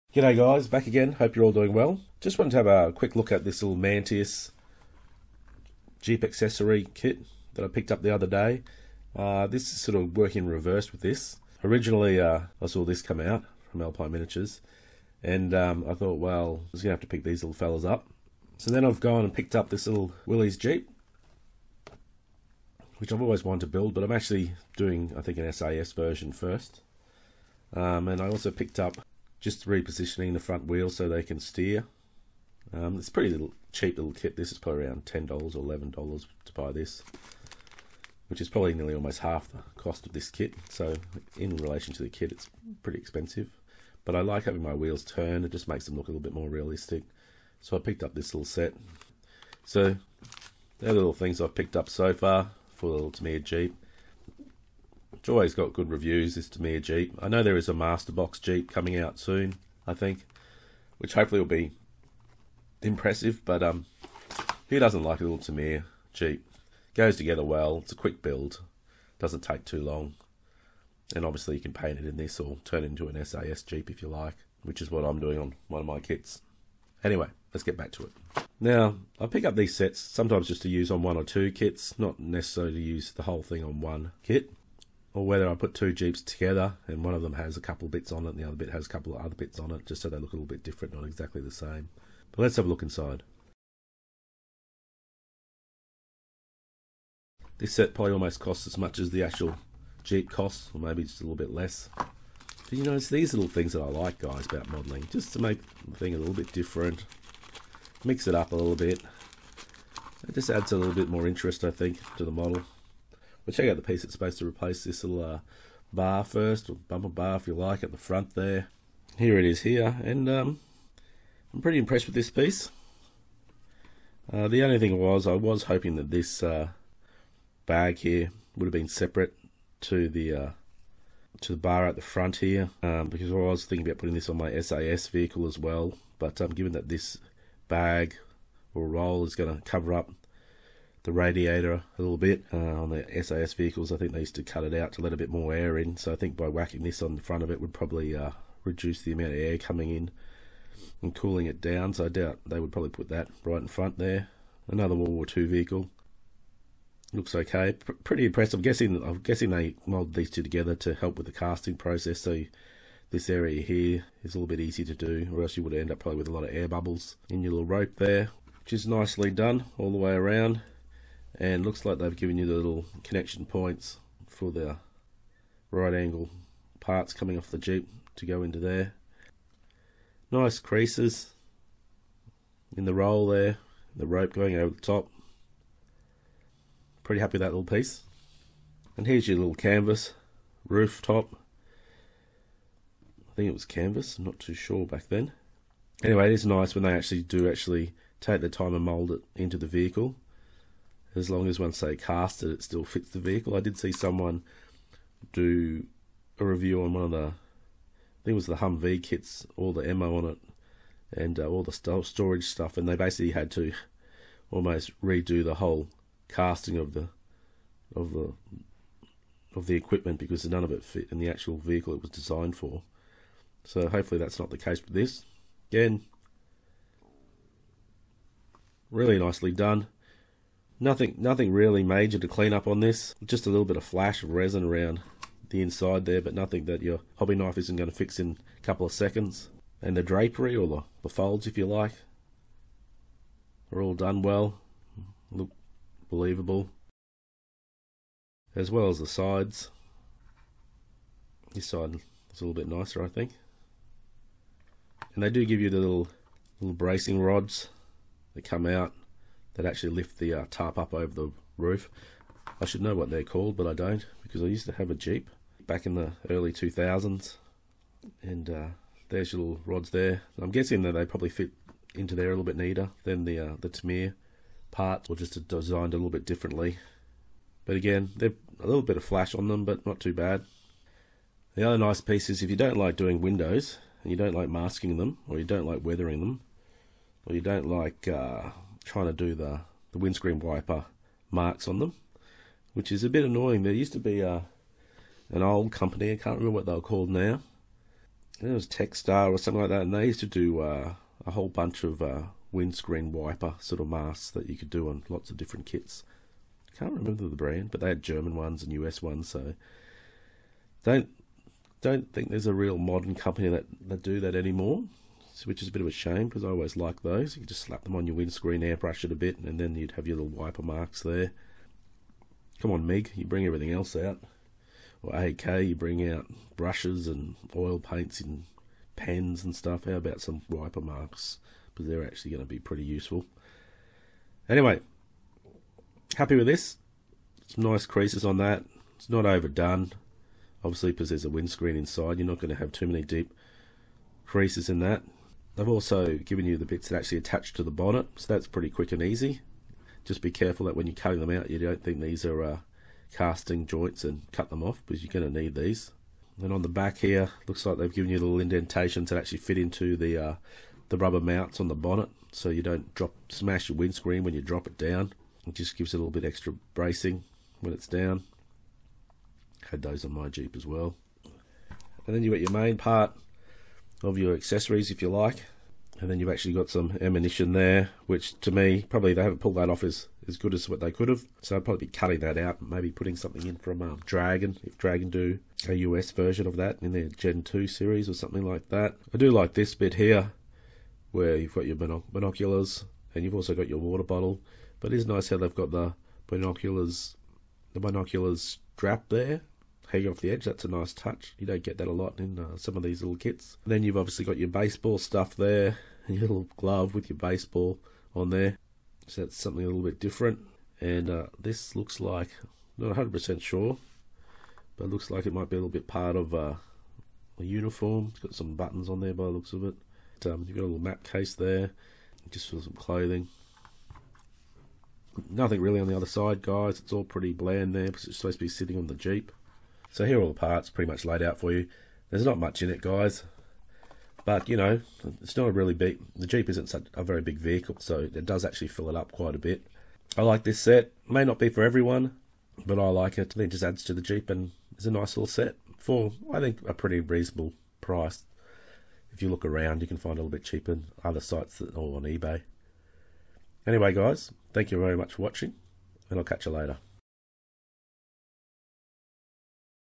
G'day guys, back again. Hope you're all doing well. Just wanted to have a quick look at this little Mantis Jeep accessory kit that I picked up the other day. This is sort of working in reverse with this. Originally, I saw this come out from Alpine Miniatures, and I thought, well, I was going to have to pick these little fellas up. So then I've gone and picked up this little Willys Jeep, which I've always wanted to build, but I'm actually doing, I think, an SAS version first. And I also picked up just repositioning the front wheel so they can steer. It's a pretty cheap little kit. This is probably around $10 or $11 to buy this, which is probably nearly almost half the cost of this kit. So in relation to the kit, it's pretty expensive. But I like having my wheels turn. It just makes them look a little bit more realistic. So I picked up this little set. So they're the little things I've picked up so far for the little Tamiya Jeep. It's always got good reviews, this Tamiya Jeep. I know there is a Master Box Jeep coming out soon, I think, which hopefully will be impressive, but who doesn't like a little Tamiya Jeep? Goes together well, it's a quick build, doesn't take too long, and obviously you can paint it in this or turn it into an SAS Jeep if you like, which is what I'm doing on one of my kits. Anyway, let's get back to it. Now, I pick up these sets sometimes just to use on one or two kits, not necessarily to use the whole thing on one kit. Or whether I put two Jeeps together and one of them has a couple of bits on it and the other bit has a couple of other bits on it, just so they look a little bit different, not exactly the same. But let's have a look inside. This set probably almost costs as much as the actual Jeep costs, or maybe just a little bit less. But you know, it's these little things that I like, guys, about modelling, just to make the thing a little bit different, mix it up a little bit. It just adds a little bit more interest, I think, to the model. We'll check out the piece that's supposed to replace this little bar first, or bumper bar if you like, at the front there. Here it is here, and I'm pretty impressed with this piece. The only thing was, I was hoping that this bag here would have been separate to the bar at the front here, because I was thinking about putting this on my SAS vehicle as well, but given that this bag or roll is going to cover up the radiator a little bit on the SAS vehicles, I think they used to cut it out to let a bit more air in, so I think by whacking this on the front of it would probably reduce the amount of air coming in and cooling it down, so I doubt they would probably put that right in front there. Another World War II vehicle. Looks okay, pretty impressive. I'm guessing they molded these two together to help with the casting process, so this area here is a little bit easy to do, or else you would end up probably with a lot of air bubbles in your little rope there, which is nicely done all the way around. And looks like they've given you the little connection points for the right angle parts coming off the Jeep to go into there. Nice creases in the roll there, the rope going over the top. Pretty happy with that little piece. And here's your little canvas rooftop. I think it was canvas, I'm not too sure back then. Anyway, it is nice when they actually take the time and mould it into the vehicle. As long as once they cast it, it still fits the vehicle. I did see someone do a review on one of the, I think it was the Humvee kits, all the ammo on it, and all the storage stuff, and they basically had to almost redo the whole casting of the equipment because none of it fit in the actual vehicle it was designed for. So hopefully that's not the case with this. Again, really nicely done. Nothing really major to clean up on this. Just a little bit of flash of resin around the inside there, but nothing that your hobby knife isn't going to fix in a couple of seconds. And the drapery, or the folds if you like, are all done well. Look believable. As well as the sides. This side is a little bit nicer, I think. And they do give you the little bracing rods that come out, that actually lift the tarp up over the roof. I should know what they're called, but I don't, because I used to have a Jeep back in the early 2000s, and there's your little rods there. I'm guessing that they probably fit into there a little bit neater than the Tamiya parts, or just designed a little bit differently. But again, they're a little bit of flash on them, but not too bad. The other nice piece is if you don't like doing windows, and you don't like masking them, or you don't like weathering them, or you don't like trying to do the windscreen wiper marks on them, which is a bit annoying. There used to be an old company, I can't remember what they were called now, it was Techstar or something like that, and they used to do a whole bunch of windscreen wiper sort of masks that you could do on lots of different kits. Can't remember the brand, but they had German ones and US ones, so don't think there's a real modern company that do that anymore, which is a bit of a shame, because I always like those. You could just slap them on your windscreen, airbrush it a bit, and then you'd have your little wiper marks there. Come on, MIG, you bring everything else out. Or AK, you bring out brushes and oil paints and pens and stuff. How about some wiper marks? Because they're actually going to be pretty useful. Anyway, happy with this. Some nice creases on that. It's not overdone. Obviously, because there's a windscreen inside, you're not going to have too many deep creases in that. They've also given you the bits that actually attach to the bonnet, so that's pretty quick and easy. Just be careful that when you're cutting them out, you don't think these are casting joints and cut them off, because you're going to need these. And on the back here, looks like they've given you little indentations that actually fit into the rubber mounts on the bonnet, so you don't smash your windscreen when you drop it down. It just gives it a little bit extra bracing when it's down. Had those on my Jeep as well. And then you've got your main part of your accessories, if you like, and then you've actually got some ammunition there, which to me, probably they haven't pulled that off as good as what they could have, so I'd probably be cutting that out and maybe putting something in from Dragon, if Dragon do a US version of that in their Gen 2 series or something like that. I do like this bit here, where you've got your binoculars, and you've also got your water bottle, but it is nice how they've got the binoculars strap there, hanging off the edge. That's a nice touch. You don't get that a lot in some of these little kits. And then you've obviously got your baseball stuff there, and your little glove with your baseball on there. So that's something a little bit different. And this looks like, not 100% sure, but it looks like it might be a little bit part of a uniform. It's got some buttons on there by the looks of it. You've got a little map case there, just for some clothing. Nothing really on the other side, guys. It's all pretty bland there, because it's supposed to be sitting on the Jeep. So here are all the parts pretty much laid out for you. There's not much in it, guys, but you know, it's not a really big, the Jeep isn't such a very big vehicle, so it does actually fill it up quite a bit. I like this set. May not be for everyone, but I like it. It just adds to the Jeep, and it's a nice little set for, I think, a pretty reasonable price. If you look around, you can find a little bit cheaper on other sites or on eBay. Anyway, guys, thank you very much for watching, and I'll catch you later.